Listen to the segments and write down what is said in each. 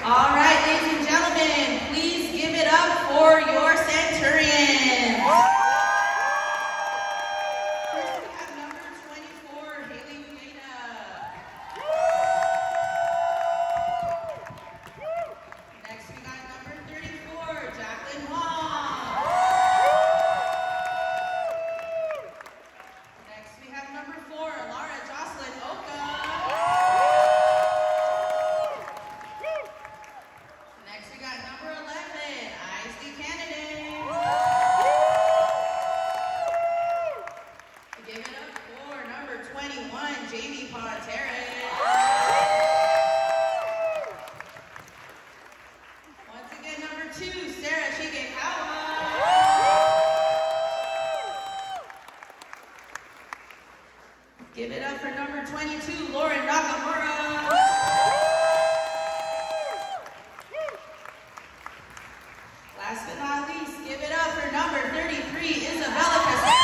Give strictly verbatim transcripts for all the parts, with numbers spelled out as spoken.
All right, ladies and gentlemen, please give it up for your Centurions. First, we have number twenty-four, Haley Fueda. Next, we got number thirty-four, Jacqueline Wong. Next, we have number four, Laura Jocelyn Oka. Next, we got number eleven, Isley Kennedy. Give it up for number twenty-one, Jamie Ponteres. Once again, number two, Sarah Shigekawa. Give it up for number twenty-two, Lauren Nakamura. Last but not least, give it up for number thirty-three, Isabella Caceres.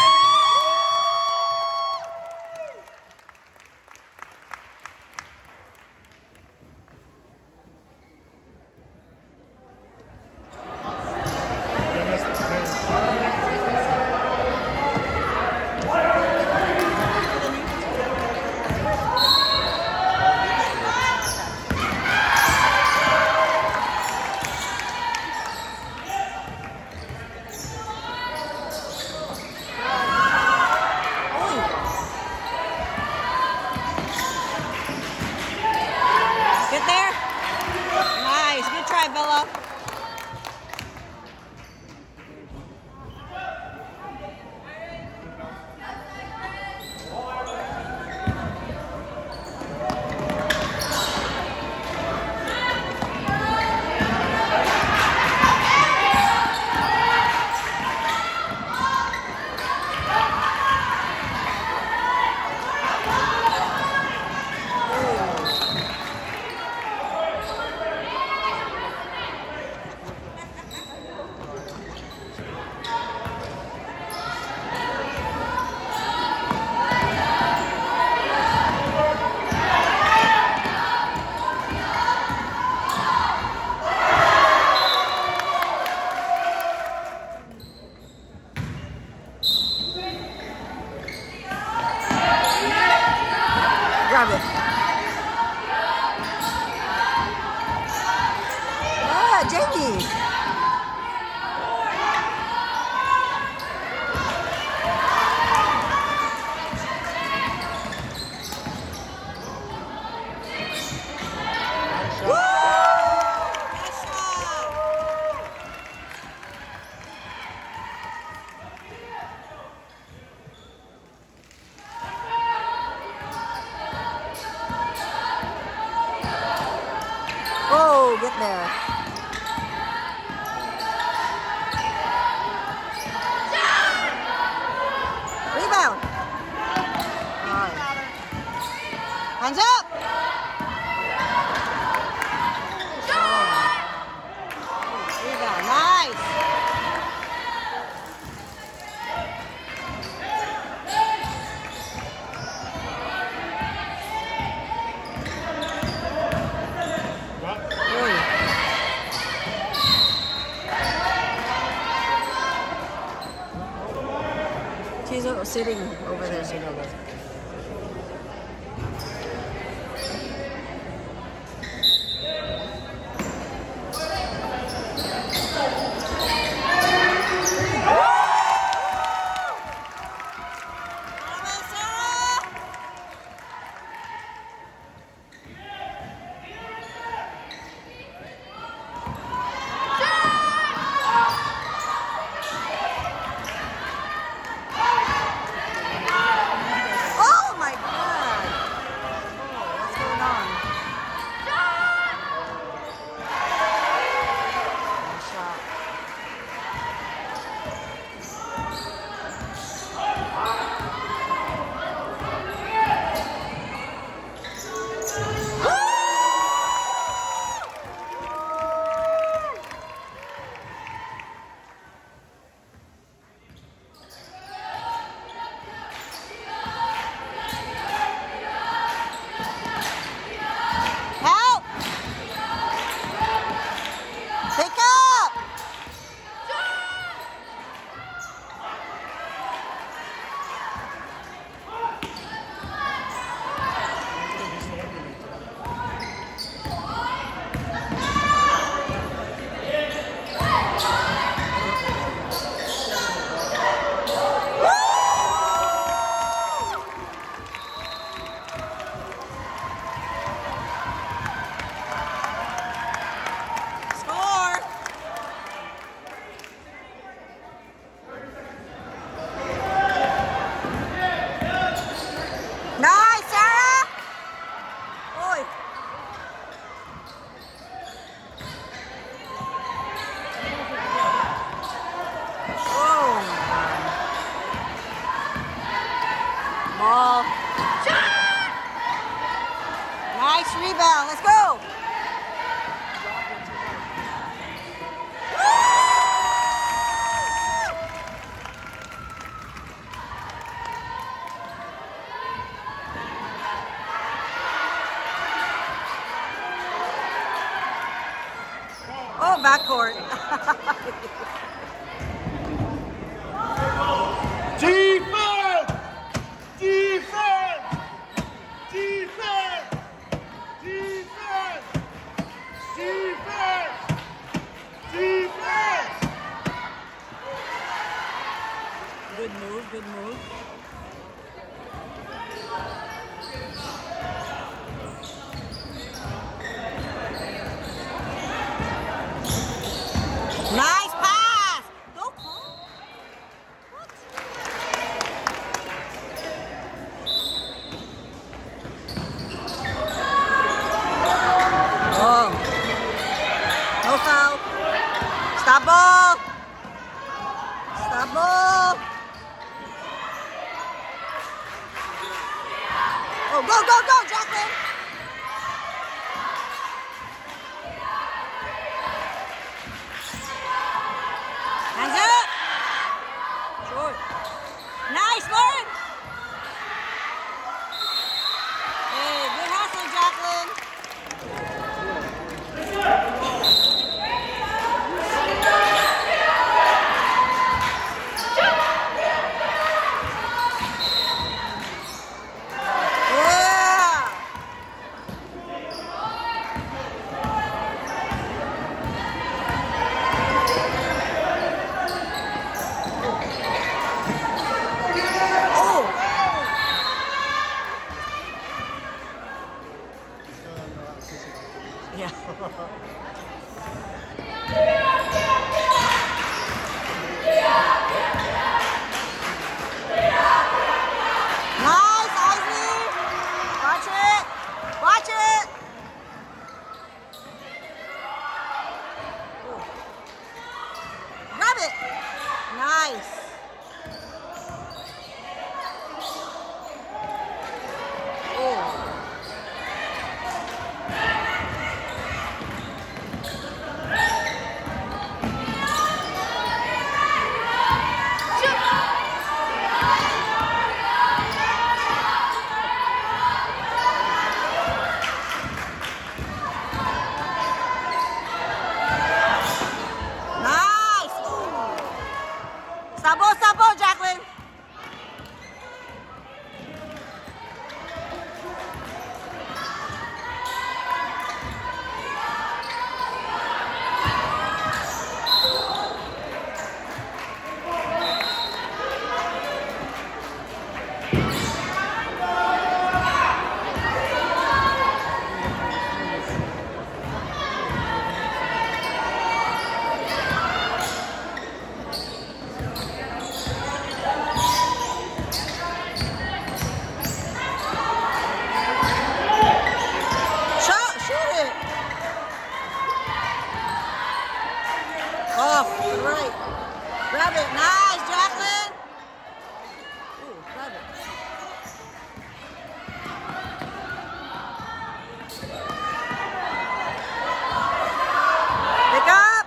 Get there. Nice. Good try, Bella. Grab it. Ah, Jamie. Woo! Nice shot. Oh, get there. Rebound. Nice. Hands up. Rebound. Nice. She's sitting over there. Oh! Isabel. Let's go. Oh, backcourt. Defense! Defense! Defense! Defense! Defense! Defense! Good move, good move. Nice pass! Go call. What? Oh. No foul. Stop ball. Stop ball. Oh, go, go, go, Jacqueline. Hands up! Short. Nice, Lauren! Hey, good hustle, Jacqueline. Yeah. Nice, Ivy. Watch it. Watch it. Ooh. Grab it. Nice. Oh. Sabo, sabo, Jacqueline. Off, right. Grab it. Nice, Jacqueline. Ooh, grab it. Pick up.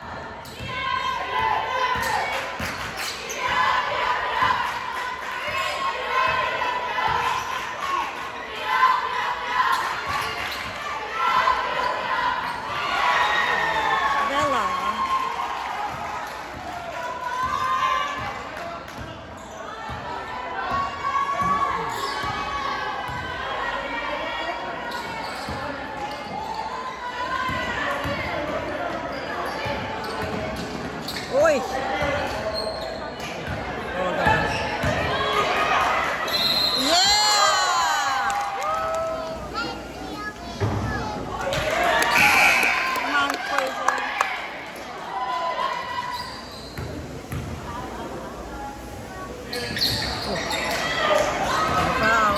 Isabella. Oi! Oh, God. Yeah! Come on, Fraser. Oh. Foul.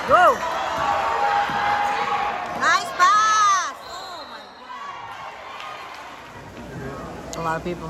Go. Nice pass. Oh my God. A lot of people.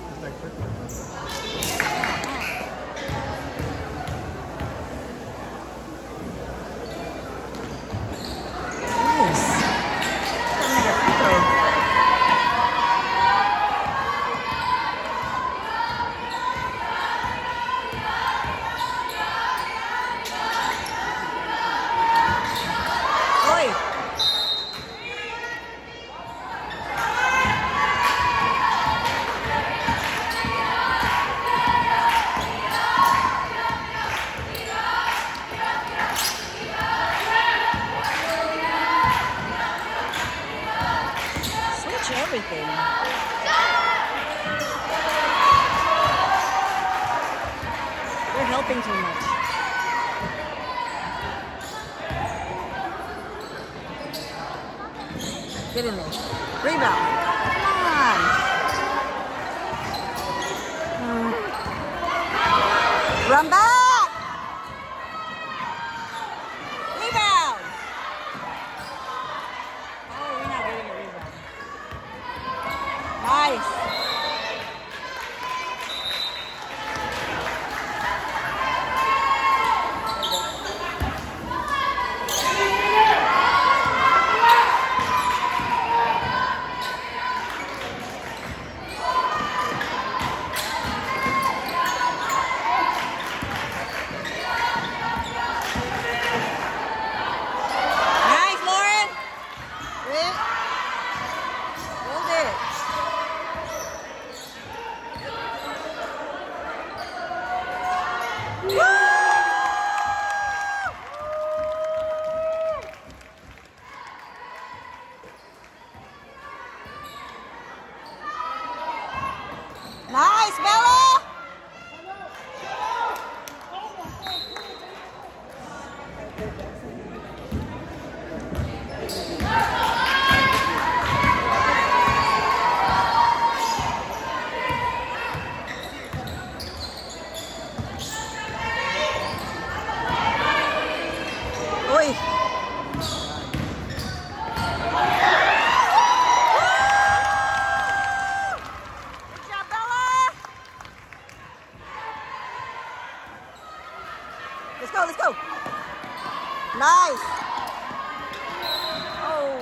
Everything. They're helping too much. Get in there. Rebound. Come on. Mm. Run back. Rebound. Oh, we're not getting a rebound. Nice. Nice, Lauren. Good. Hold it. Nice, Bella! Oi! Let's go, let's go. Nice. Oh.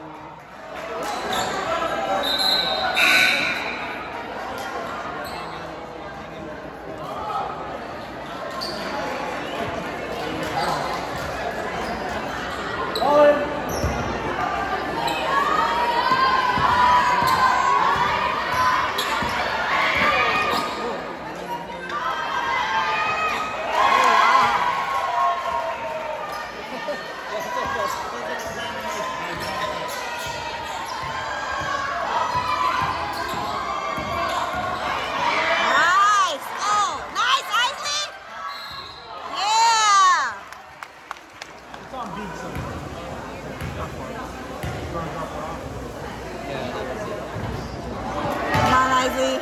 Nice. Oh, nice, Isley. Yeah. It's on beat, so. Come on, Isley.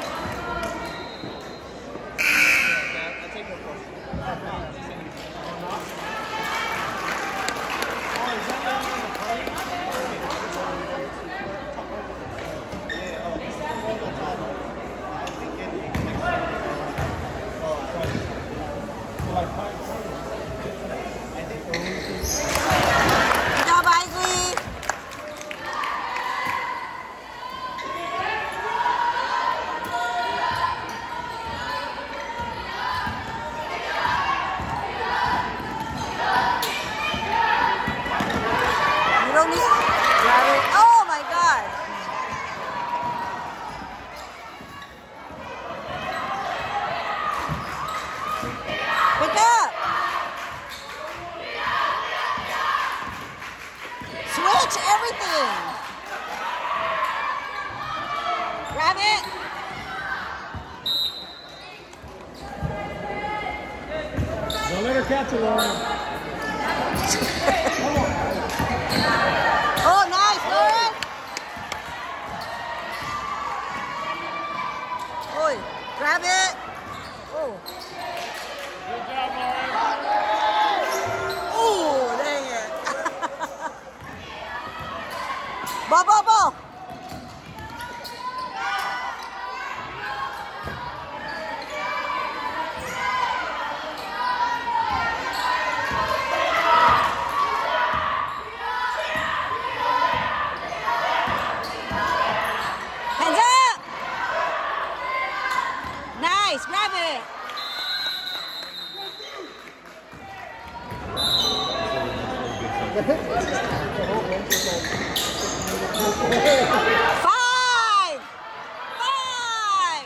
Good job, Isley. You don't need. Oh my God. Pick up. Switch everything. Grab it. Don't let her catch it, Lauren. Oh, nice, Lauren. Oi, grab it. Oh. Good job, Lauren. Oh, Ball, ball, ball. Hands up. Nice, grab it. Five! Five!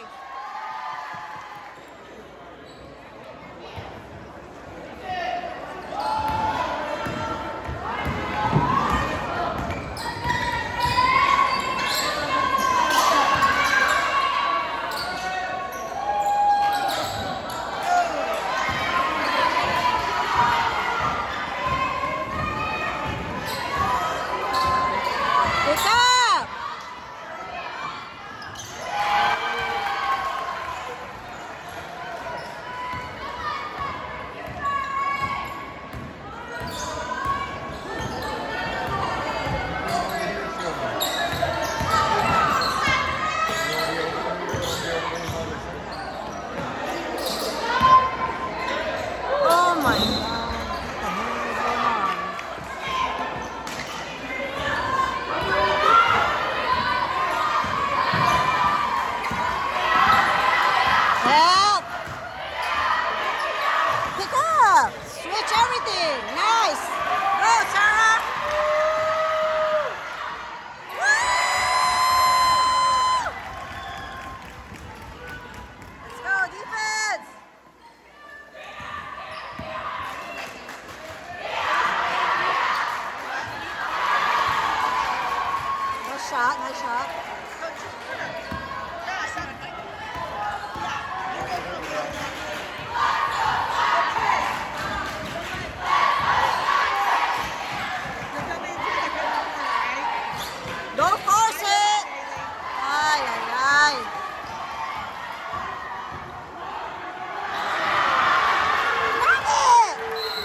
Pick up! Oh my God. Help! Pick up! Switch everything! Nice! Go, Sarah! Woo! Let's go, defense! Nice shot, nice shot. Don't force it! Ay, ay, ay. Grab it!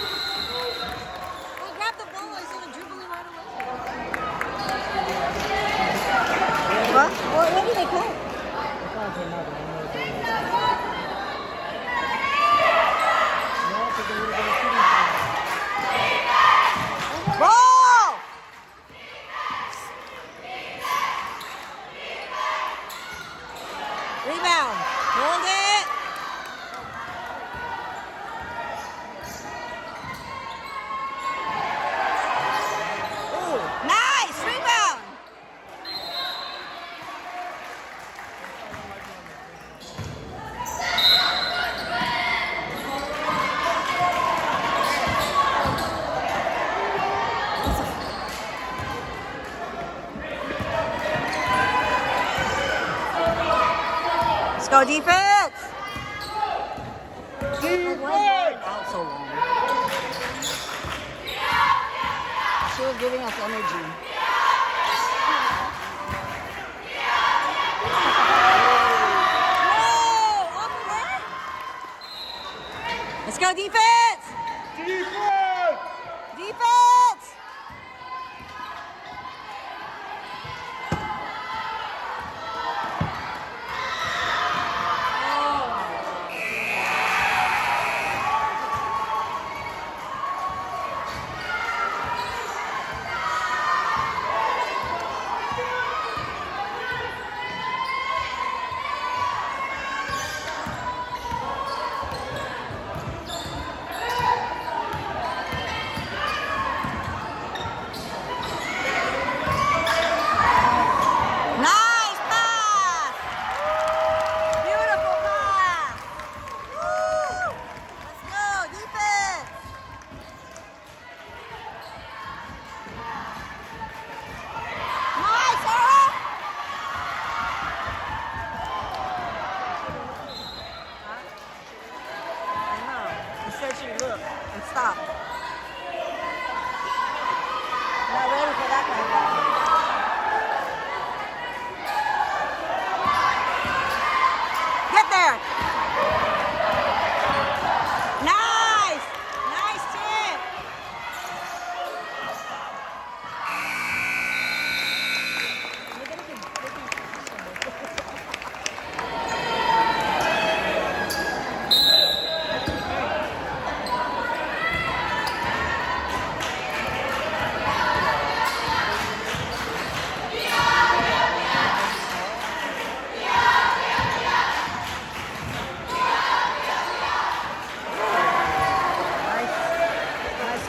Hey, grab the ball. I said I'm dribbling right away. What? What, what did they call? Ball! Rebound. Hold it. Ooh, nice rebound. Let's go defense. Defense! Out so long. She was giving us energy. Whoa, up there. Let's go defense. Defense! Defense.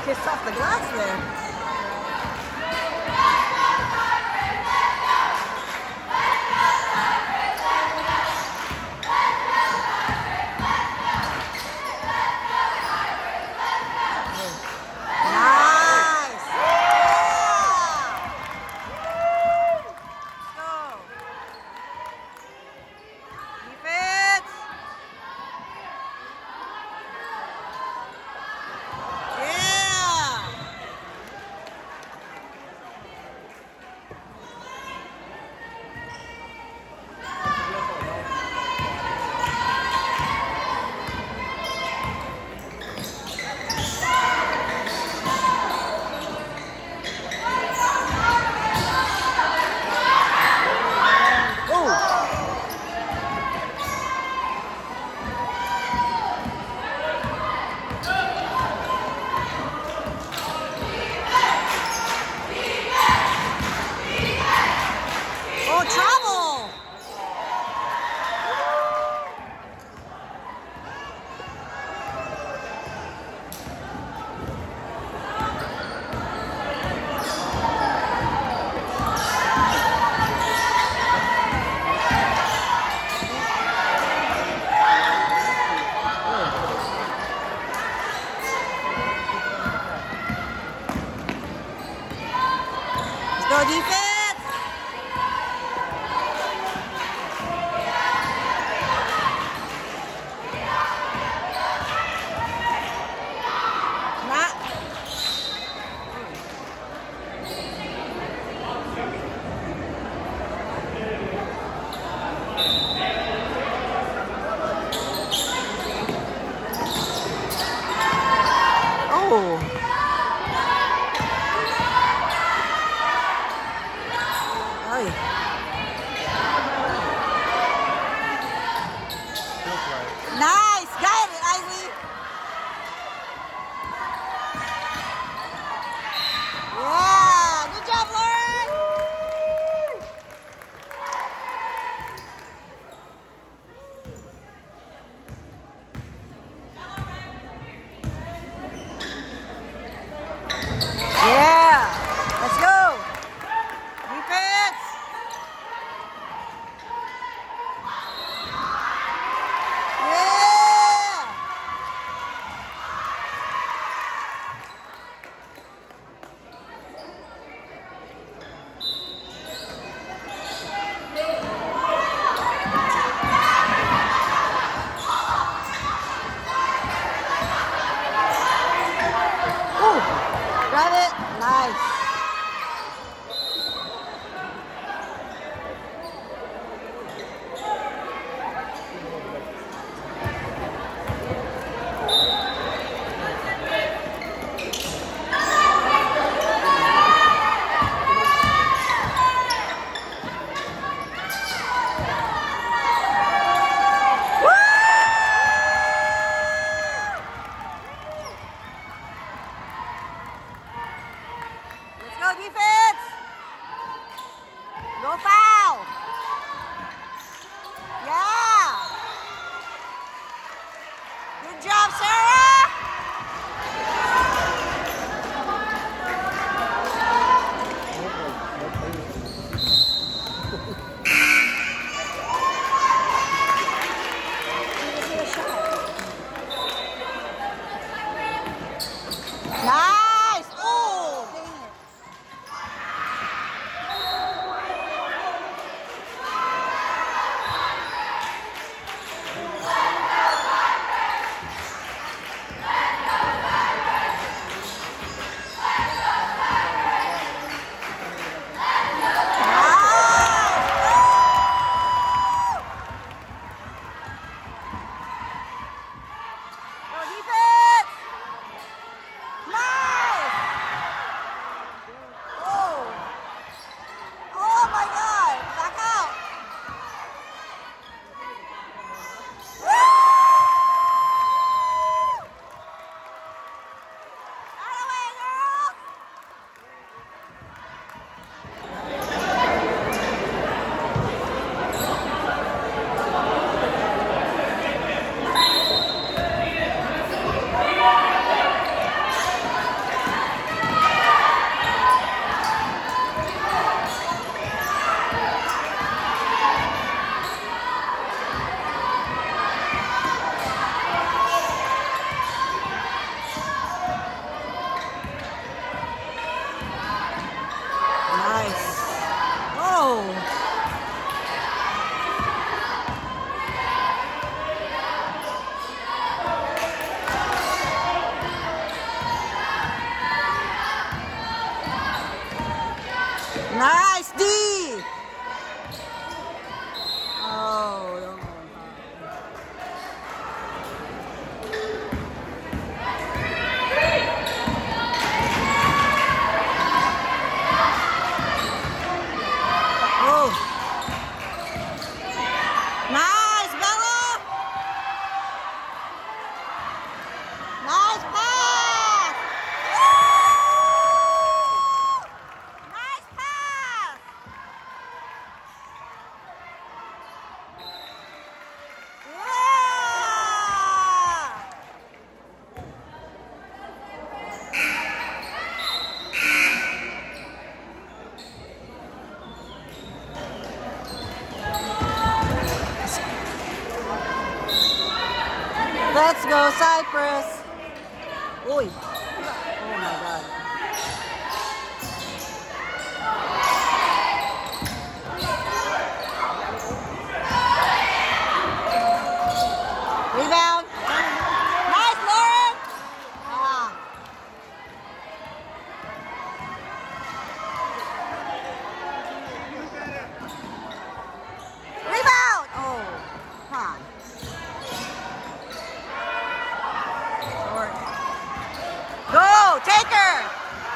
Kissed off the glass there. Go defense! Not. Oh. Nice D. Oh, no. Oh. Nice, Bella. Nice pass. Nice pass. Let's go, Cypress. Oi. Oh my God. Rebound. Nice, Lauren. Ah. Rebound. Oh, come on. Go, take her!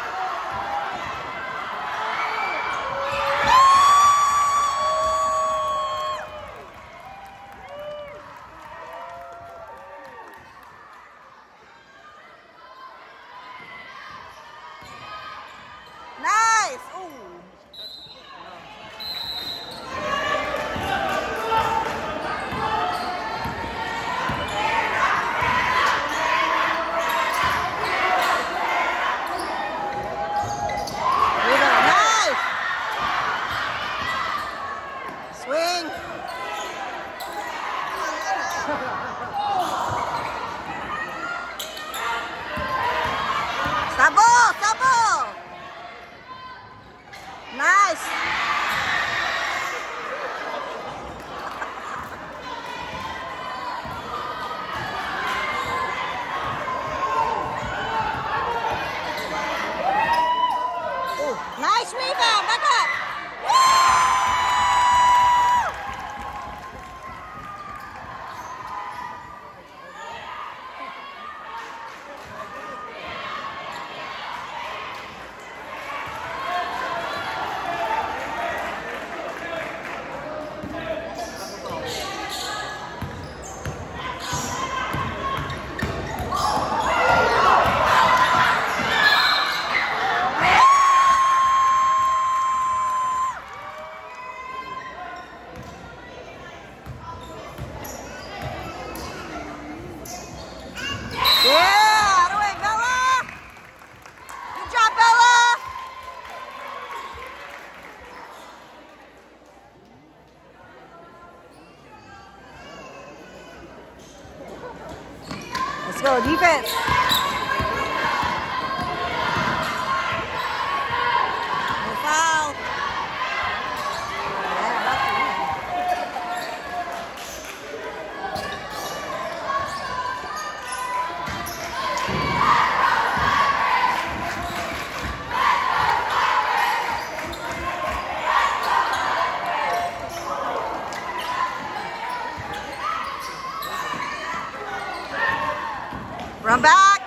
Nice! Ooh. Swing. Stop ball, stop ball. Nice. Ooh, nice rebound, back up. Let's go, defense. No foul. Run back.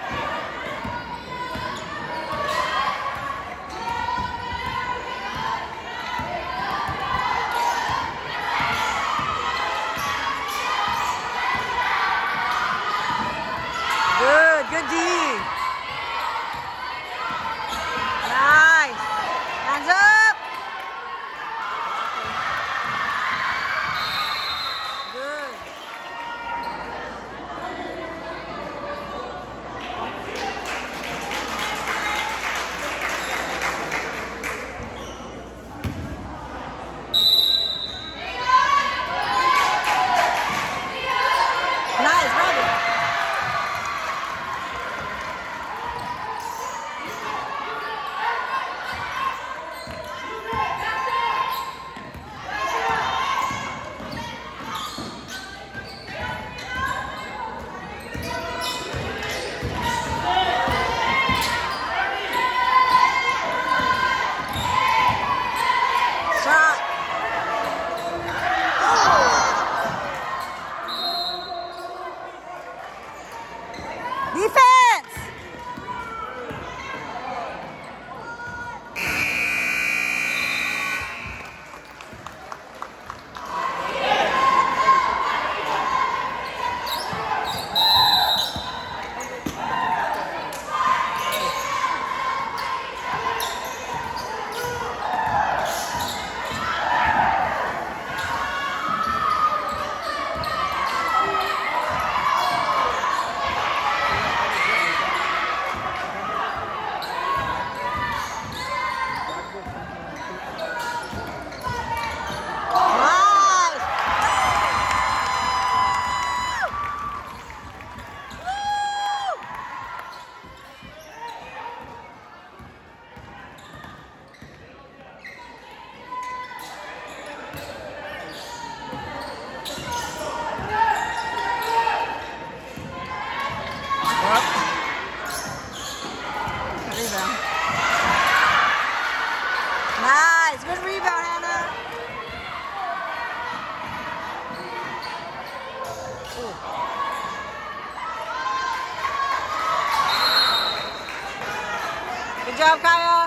Good job, Kaya.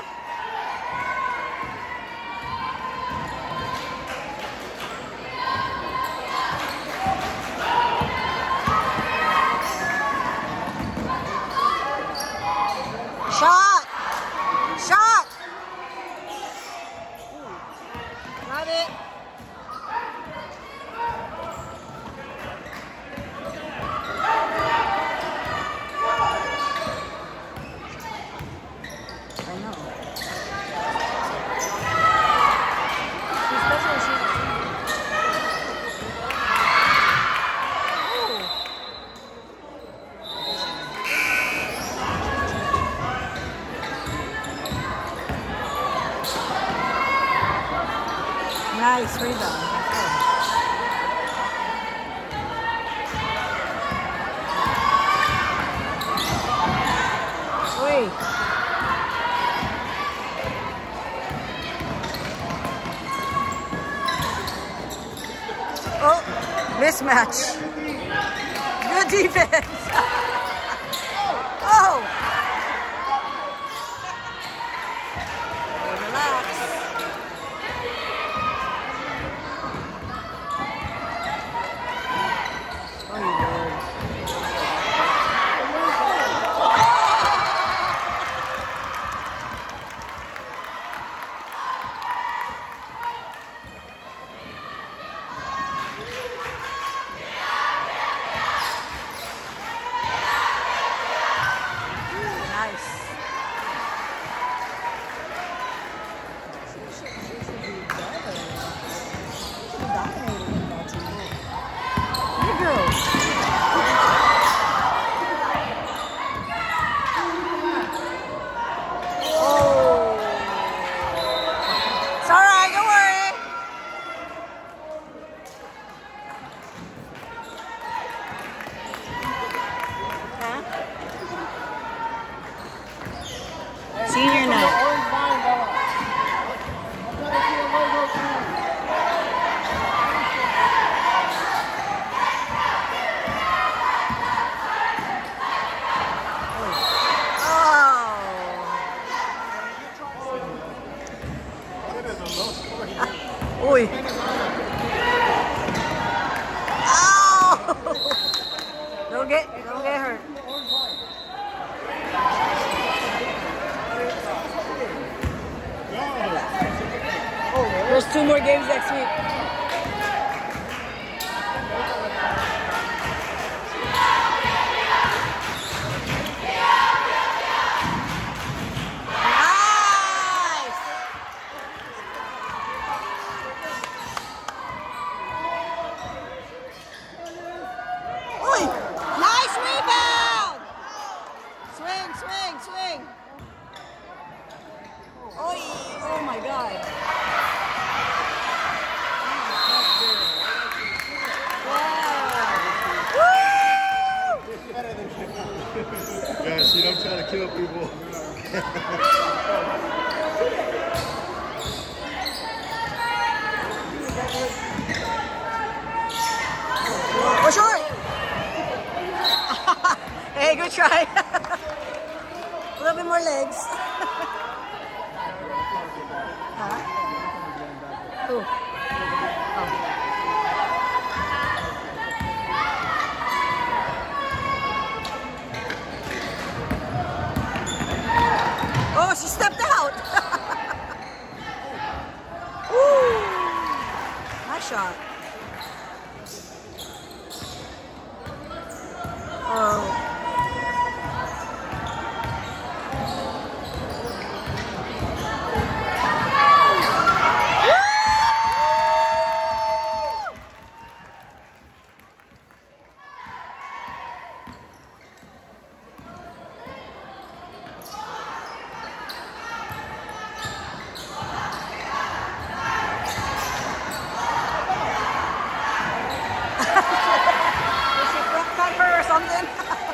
Shot! Shot! Got it. I know. She's special. She's... Nice rebound. Wait. Oh, mismatch. Good defense. Oh. Relax. Oh, you did. Nice. She should, she should be better. She should be dominating in that team. Good girl. Oh. It's all right, don't worry. Huh? Senior night. Oh. Oi. Ow! Don't get, don't get hurt. There's two more games next week. Nice! Oi! Nice rebound! Swing, swing, swing. Oi! Oh my God. Yeah, see, I'm trying to kill people. Oh, short! Hey, good try. A little bit more legs. Huh? Who? Oh. Oh, she stepped out. Woo! Nice shot. Oh. Something.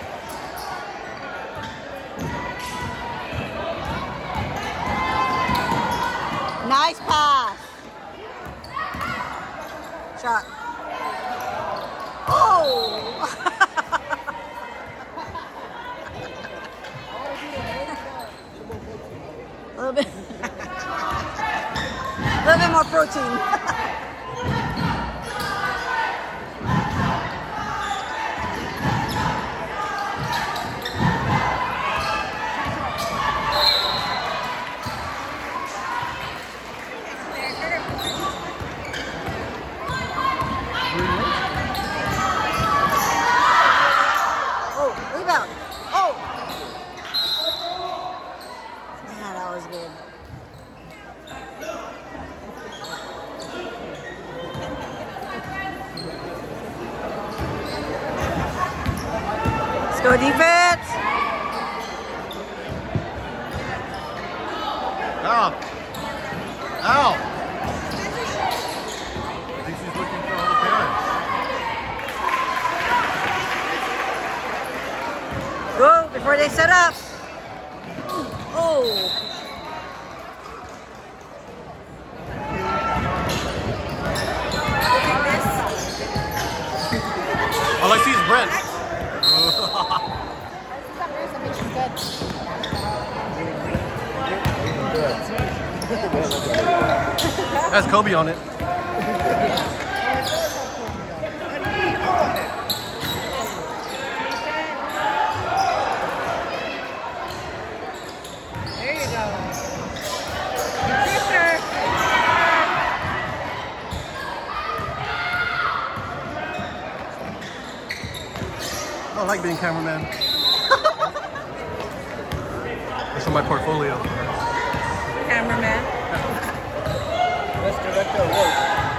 Nice pass. Shot. Oh. way more protein. Oh, rebound. Oh. Yeah, that was good. Let's go defense. Ow. Ow. I think she's looking for all the parents. Go before they set up. Oh. All I see is Brent. That's Kobe on it. There you go. I like being cameraman. That's on my portfolio. Cameraman. Let's direct our work.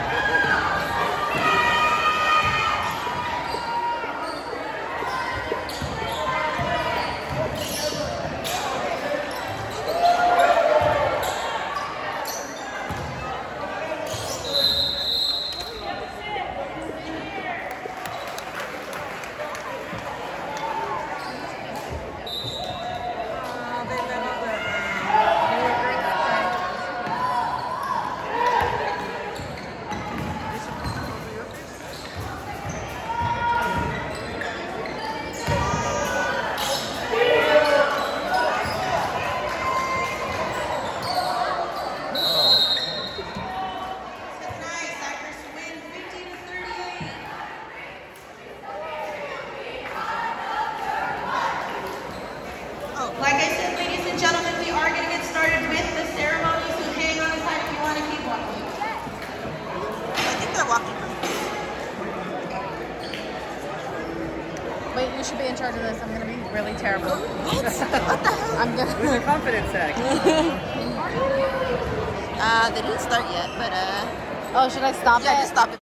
Like I said, ladies and gentlemen, we are going to get started with the ceremony, so hang on a side if you want to keep walking. I think they're walking. Wait, you should be in charge of this. I'm gonna be really terrible. What? What the hell? I'm gonna. Where's your confidence act? Uh, they didn't start yet, but uh. Oh, should I stop Yeah, it? just stop it.